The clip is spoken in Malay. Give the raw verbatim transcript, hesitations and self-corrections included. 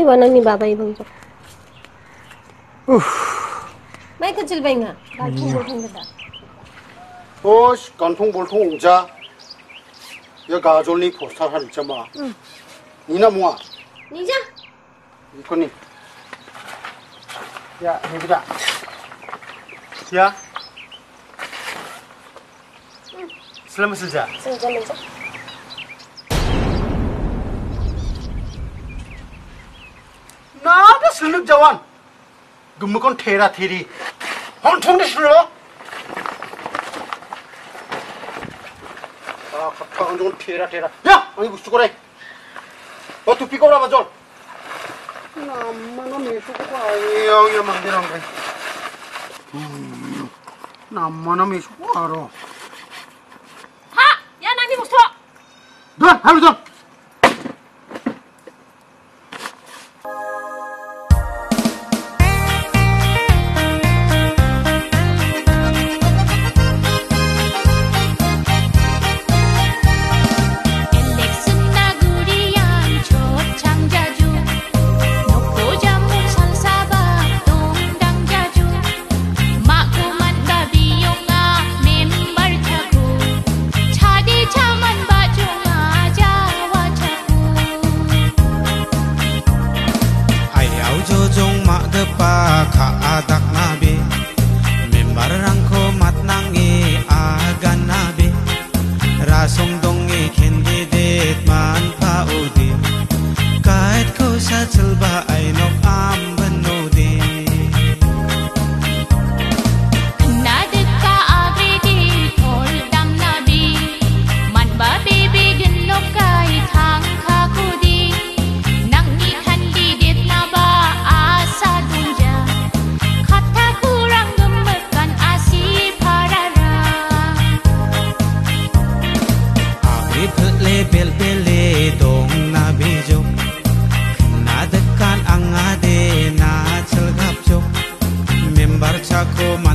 wanang ni babai bang jo. Mai kecil benga, gantung bolong kita. Oh, gantung bolong uja. Ya gajol ni poster hari cuma. Ni na mua. Ni ja. Ikut ni. Ya, ni kita. Ya. Selamat saja. Saja saja. Nada seluk jawan. Gemukon tera teri. Hontung ni selo. Ah, kata hontung tera tera. Ya, ani gustu kore. Oh, tu pikau lah bajol. Nama nama mesu ko ayang ya mandirang kai. Nama nama mesu ko aro. Ha, ya nani musto. Don, halu don. Aku